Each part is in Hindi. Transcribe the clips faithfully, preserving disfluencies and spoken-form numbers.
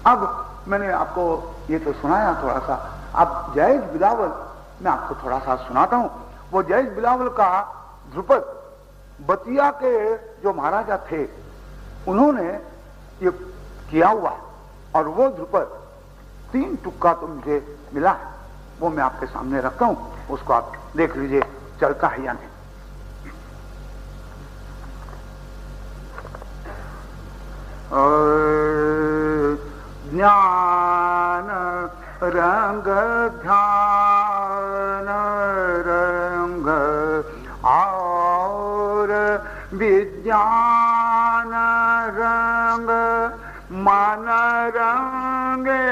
अब मैंने आपको ये तो सुनाया थोड़ा सा, अब जयेश बिलावल मैं आपको थोड़ा सा सुनाता हूं। वो जयेश बिलावल का ध्रुपद बतिया के जो महाराजा थे उन्होंने ये किया हुआ है, और वो ध्रुपद तीन टुक्का तो मुझे मिला है, वो मैं आपके सामने रखता हूं, उसको आप देख लीजिए चलता है या नहीं। ज्ञान रंग ध्यान रंग और विज्ञान रंग मन रंगे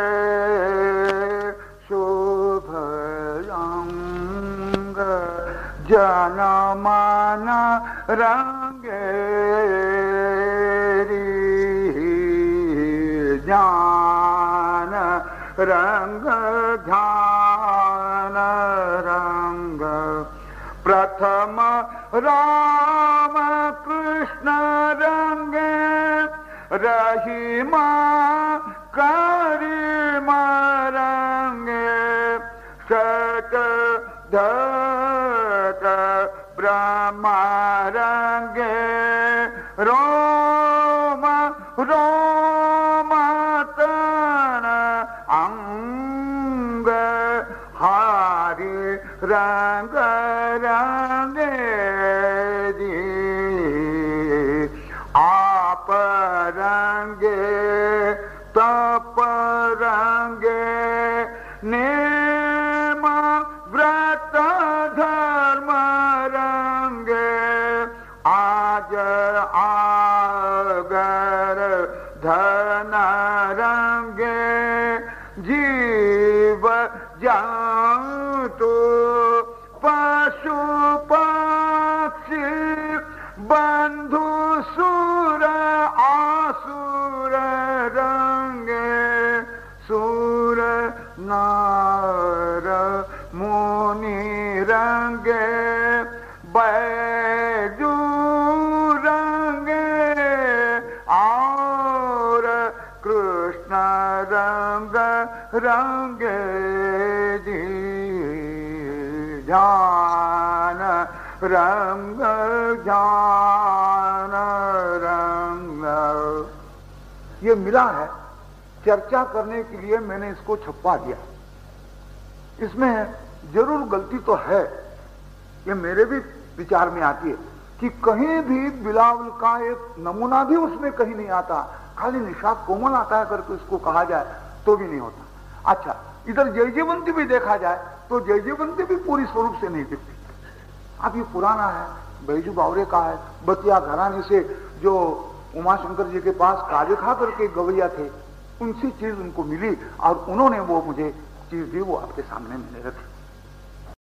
शुभ रंग जन मन रंगे ज्ञान रंग ध्यान रंग प्रथम राम कृष्ण रंगे रहीमा करीमा रंगे सत धत ब्रह्मा रंगे रोम रोम तन अंग हरि रंग रंगे जी आप रंगे तप रंगे नेम व्रत धर्म रंगे आज आगर धन रंगे जीव जंतु पशु पक्षी बंधु सुर आसुर रंगे सुर नार मुनि रंगे बैजू रंगे और कृष्ण रंग रंगे जी ध्यान रंग ज्ञान रंग। ये मिला है, चर्चा करने के लिए मैंने इसको छपवा दिया। इसमें जरूर गलती तो है, ये मेरे भी विचार में आती है कि कहीं भी बिलावल का एक नमूना भी उसमें कहीं नहीं आता, खाली निषाद कोमल आता है करके उसको कहा जाए तो भी नहीं होता। अच्छा, इधर जयजीवंती भी देखा जाए तो जयजीवंती भी पूरी स्वरूप से नहीं दिखती। अब ये पुराना है, बैजू बावरे का है, बतिया घराने से जो उमाशंकर जी के पास काजे खा करके गवैया थे, उनसी चीज उनको मिली और उन्होंने वो मुझे चीज दी, वो आपके सामने मैंने रखी।